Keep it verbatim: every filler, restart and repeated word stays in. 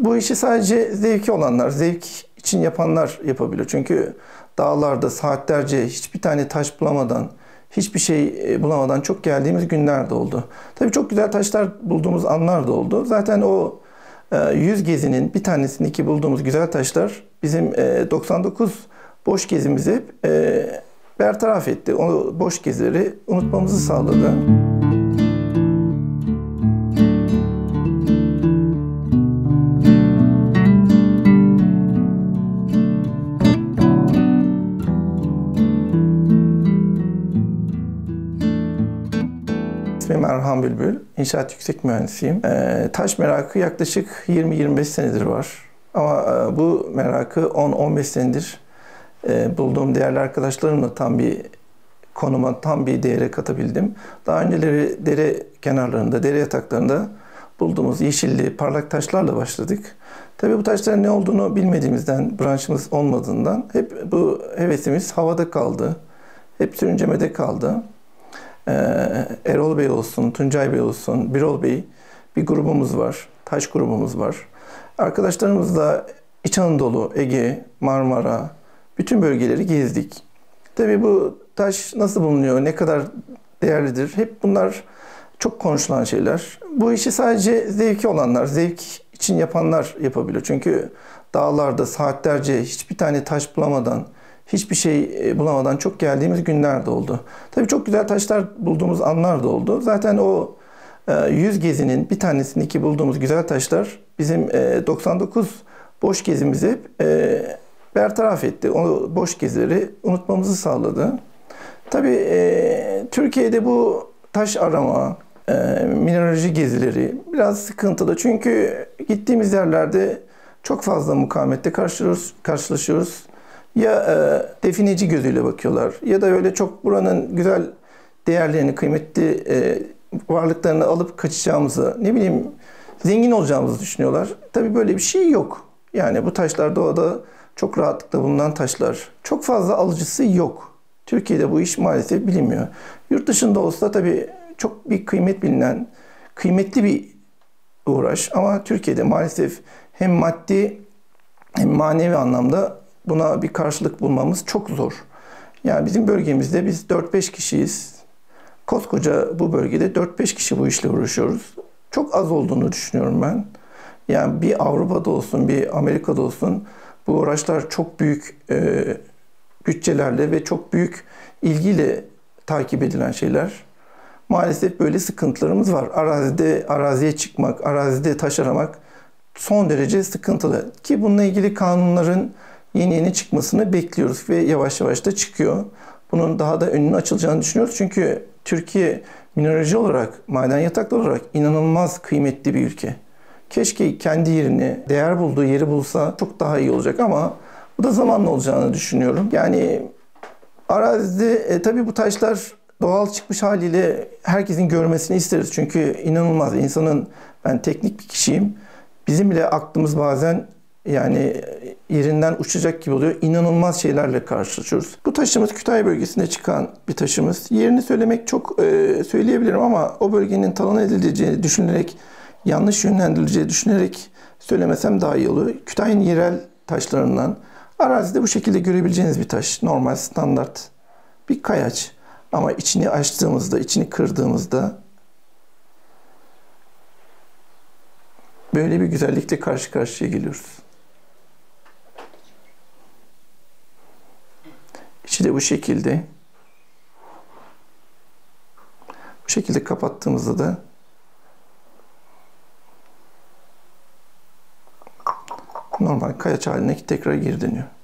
Bu işi sadece zevki olanlar, zevk için yapanlar yapabilir. Çünkü dağlarda saatlerce hiçbir tane taş bulamadan, hiçbir şey bulamadan çok geldiğimiz günler de oldu. Tabii çok güzel taşlar bulduğumuz anlar da oldu. Zaten o yüz gezinin bir tanesindeki bulduğumuz güzel taşlar bizim doksan dokuz boş gezimizi hep bertaraf etti. O boş gezileri unutmamızı sağladı. İsmim Erhan Bülbül, İnşaat Yüksek Mühendisiyim. E, taş merakı yaklaşık yirmi yirmi beş senedir var. Ama e, bu merakı on on beş senedir e, bulduğum değerli arkadaşlarımla tam bir konuma, tam bir değere katabildim. Daha önceleri dere kenarlarında, dere yataklarında bulduğumuz yeşilli, parlak taşlarla başladık. Tabii bu taşların ne olduğunu bilmediğimizden, branşımız olmadığından hep bu hevesimiz havada kaldı. Hep sürüncemede kaldı. Erol Bey olsun, Tuncay Bey olsun, Birol Bey bir grubumuz var. Taş grubumuz var. Arkadaşlarımızla İç Anadolu, Ege, Marmara bütün bölgeleri gezdik. Tabii bu taş nasıl bulunuyor, ne kadar değerlidir? Hep bunlar çok konuşulan şeyler. Bu işi sadece zevki olanlar, zevk için yapanlar yapabilir. Çünkü dağlarda saatlerce hiçbir tane taş bulamadan, hiçbir şey bulamadan çok geldiğimiz günler de oldu. Tabii çok güzel taşlar bulduğumuz anlar da oldu. Zaten o yüz gezinin bir tanesindeki bulduğumuz güzel taşlar bizim doksan dokuz boş gezimizi hep bertaraf etti. O boş gezileri unutmamızı sağladı. Tabii Türkiye'de bu taş arama, mineraloji gezileri biraz sıkıntılı. Çünkü gittiğimiz yerlerde çok fazla mukavemetle karşılaşıyoruz. Ya e, defineci gözüyle bakıyorlar ya da öyle çok buranın güzel değerlerini, kıymetli e, varlıklarını alıp kaçacağımızı, ne bileyim zengin olacağımızı düşünüyorlar. Tabii böyle bir şey yok. Yani bu taşlar doğada çok rahatlıkla bulunan taşlar. Çok fazla alıcısı yok. Türkiye'de bu iş maalesef bilinmiyor. Yurt dışında olsa tabii çok bir kıymet bilinen, kıymetli bir uğraş. Ama Türkiye'de maalesef hem maddi hem manevi anlamda buna bir karşılık bulmamız çok zor. Yani bizim bölgemizde biz dört beş kişiyiz. Koskoca bu bölgede dört beş kişi bu işle uğraşıyoruz. Çok az olduğunu düşünüyorum ben. Yani bir Avrupa'da olsun, bir Amerika'da olsun bu uğraşlar çok büyük e, bütçelerle ve çok büyük ilgiyle takip edilen şeyler. Maalesef böyle sıkıntılarımız var. Arazide, araziye çıkmak, arazide taş aramak son derece sıkıntılı. Ki bununla ilgili kanunların yeni yeni çıkmasını bekliyoruz ve yavaş yavaş da çıkıyor. Bunun daha da önünün açılacağını düşünüyoruz. Çünkü Türkiye mineraloji olarak, maden yatakları olarak inanılmaz kıymetli bir ülke. Keşke kendi yerini, değer bulduğu yeri bulsa çok daha iyi olacak ama bu da zamanla olacağını düşünüyorum. Yani arazide e, tabii bu taşlar doğal çıkmış haliyle herkesin görmesini isteriz. Çünkü inanılmaz. İnsanın, ben teknik bir kişiyim. Bizim bile aklımız bazen yani yerinden uçacak gibi oluyor. İnanılmaz şeylerle karşılaşıyoruz. Bu taşımız Kütahya bölgesinde çıkan bir taşımız. Yerini söylemek çok e, söyleyebilirim ama o bölgenin talan edileceğini düşünerek, yanlış yönlendirileceğini düşünerek söylemesem daha iyi olur. Kütahya'nın yerel taşlarından arazide bu şekilde görebileceğiniz bir taş. Normal, standart bir kayaç. Ama içini açtığımızda, içini kırdığımızda böyle bir güzellikle karşı karşıya geliyoruz. İçi de bu şekilde. Bu şekilde kapattığımızda da normal kayaç haline tekrar geri dönüyor.